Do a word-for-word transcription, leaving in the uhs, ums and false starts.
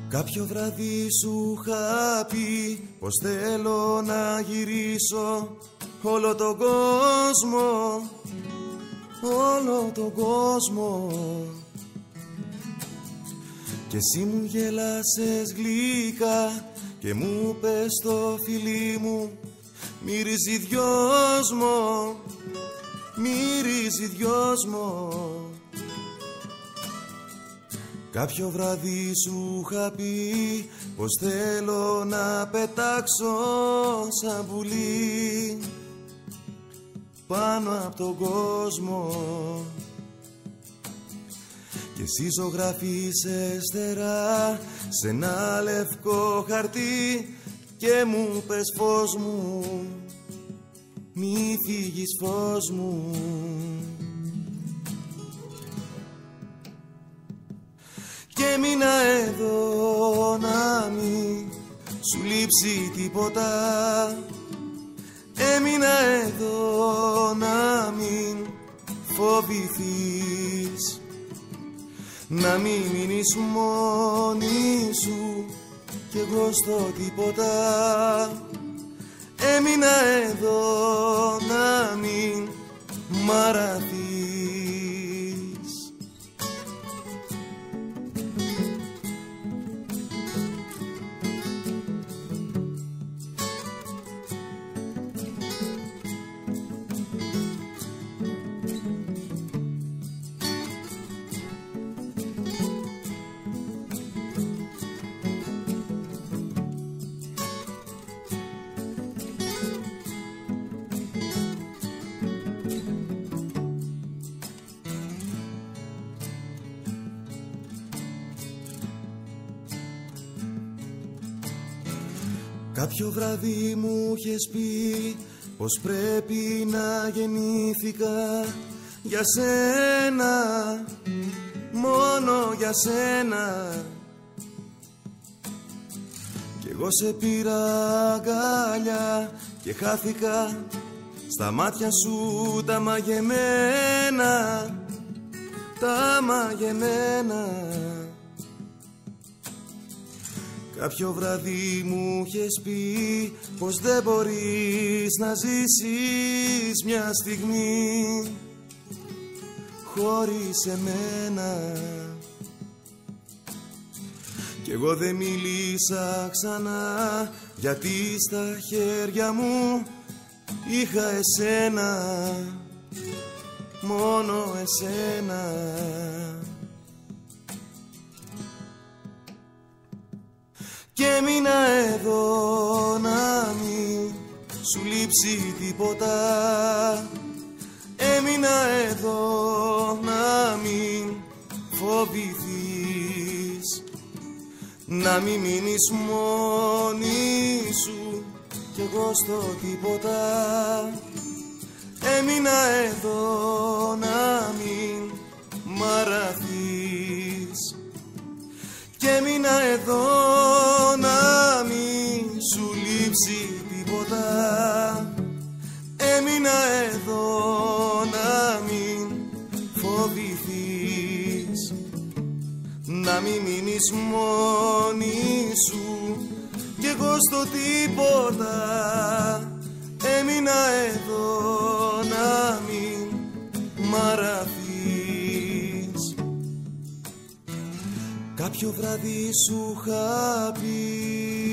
Κάποιο βράδυ σου είχα πει πως θέλω να γυρίσω όλο τον κόσμο, όλο τον κόσμο. Και εσύ μου γέλασες γλυκά και μου πες το φιλί μου μυρίζει δυόσμο, μυρίζει δυόσμο. Κάποιο βράδυ σου είχα πει πως θέλω να πετάξω σαν πουλί πάνω από τον κόσμο. Και εσύ ζωγραφίσες στερά σε ένα λευκό χαρτί και μου πες φως μου, μη φύγεις φως μου. Και έμεινα εδώ να μην σου λείψει τίποτα. Έμεινα εδώ να μην φοβηθείς, να μην μείνεις μόνη σου κι εγώ στο τίποτα. Έμεινα εδώ να μην μ' αραθείς. Κάποιο βράδυ μου είχες πει πως πρέπει να γεννήθηκα για σένα, μόνο για σένα. Κι εγώ σε πήρα αγκάλια και χάθηκα στα μάτια σου τα μαγεμένα, τα μαγεμένα. Κάποιο βράδυ μου είχες πει πως δεν μπορείς να ζήσεις μια στιγμή χωρίς εμένα. Κι εγώ δεν μίλησα ξανά γιατί στα χέρια μου είχα εσένα, μόνο εσένα. Και έμεινα εδώ να μην σου λείψει τίποτα. Έμεινα εδώ να μην φοβηθείς, να μην μείνεις μόνη σου κι εγώ στο τίποτα. Έμεινα εδώ να μην μ' αραθείς. Και έμεινα εδώ να μην σου λείψει τίποτα. Έμεινα εδώ να μην φοβηθείς, να μην μείνεις μόνη σου κι εγώ στο τίποτα. Έμεινα εδώ να μην μ' αραθείς. Κάποιο βράδυ σου είχα πει